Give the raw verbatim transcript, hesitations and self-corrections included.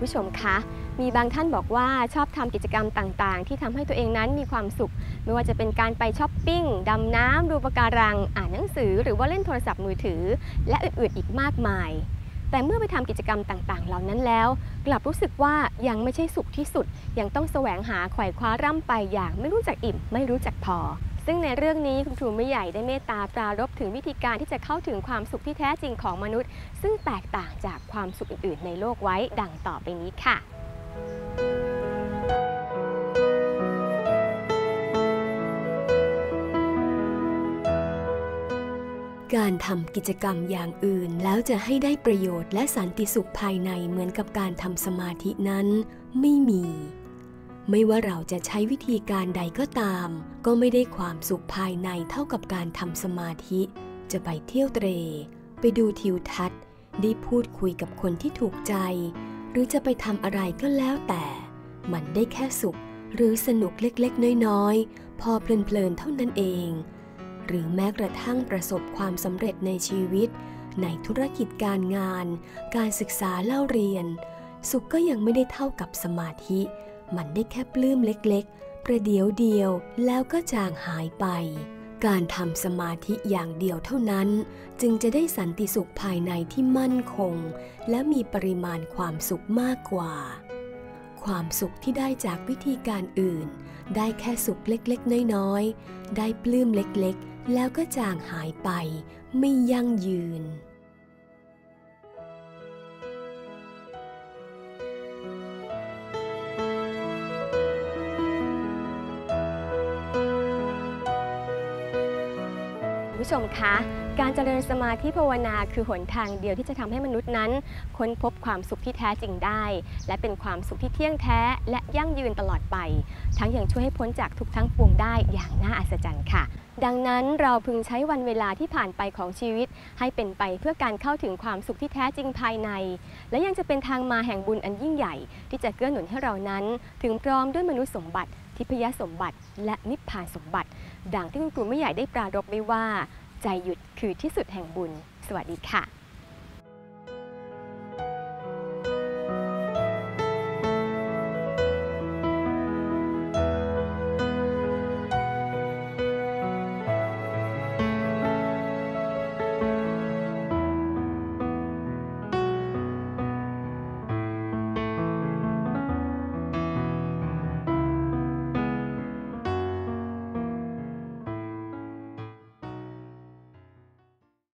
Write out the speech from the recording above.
ผู้ชมคะมีบางท่านบอกว่าชอบทำกิจกรรมต่างๆที่ทำให้ตัวเองนั้นมีความสุขไม่ว่าจะเป็นการไปช้อปปิ้งดำน้ำดูปะการังอ่านหนังสือหรือว่าเล่นโทรศัพท์มือถือและอื่นๆอีกมากมายแต่เมื่อไปทำกิจกรรมต่างๆเหล่านั้นแล้วกลับรู้สึกว่ายังไม่ใช่สุขที่สุดยังต้องแสวงหาไขว่คว้าร่ำไปอย่างไม่รู้จักอิ่มไม่รู้จักพอซึ่งในเรื่องนี้คุณครูไม่ใหญ่ได้เมตตาปรารภถึงวิธีการที่จะเข้าถึงความสุขที่แท้จริงของมนุษย์ซึ่งแตกต่างจากความสุขอื่นๆในโลกไว้ดังต่อไปนี้ค่ะการทำกิจกรรมอย่างอื่นแล้วจะให้ได้ประโยชน์และสันติสุขภายในเหมือนกับการทำสมาธินั้นไม่มีไม่ว่าเราจะใช้วิธีการใดก็ตามก็ไม่ได้ความสุขภายในเท่ากับการทำสมาธิจะไปเที่ยวเตร่ไปดูทิวทัศน์ได้พูดคุยกับคนที่ถูกใจหรือจะไปทำอะไรก็แล้วแต่มันได้แค่สุขหรือสนุกเล็กๆน้อยๆพอเพลินๆเท่านั้นเองหรือแม้กระทั่งประสบความสำเร็จในชีวิตในธุรกิจการงานการศึกษาเล่าเรียนสุขก็ยังไม่ได้เท่ากับสมาธิมันได้แค่ปลื้มเล็กๆประเดี๋ยวเดียวแล้วก็จางหายไปการทำสมาธิอย่างเดียวเท่านั้นจึงจะได้สันติสุขภายในที่มั่นคงและมีปริมาณความสุขมากกว่าความสุขที่ได้จากวิธีการอื่นได้แค่สุขเล็กๆน้อยๆได้ปลื้มเล็กๆแล้วก็จางหายไปไม่ยั่งยืนผู้ชมคะการเจริญสมาธิภาวนาคือหนทางเดียวที่จะทำให้มนุษย์นั้นค้นพบความสุขที่แท้จริงได้และเป็นความสุขที่เที่ยงแท้และยั่งยืนตลอดไปทั้งยังช่วยให้พ้นจากทุกทั้งปวงได้อย่างน่าอัศจรรย์ค่ะดังนั้นเราพึงใช้วันเวลาที่ผ่านไปของชีวิตให้เป็นไปเพื่อการเข้าถึงความสุขที่แท้จริงภายในและยังจะเป็นทางมาแห่งบุญอันยิ่งใหญ่ที่จะเกื้อหนุนให้เรานั้นถึงพร้อมด้วยมนุษย์สมบัติทิพยสมบัติและนิพพานสมบัติดังที่คุณครูไม่ใหญ่ได้ปรารภไว้ว่าใจหยุดคือที่สุดแห่งบุญสวัสดีค่ะ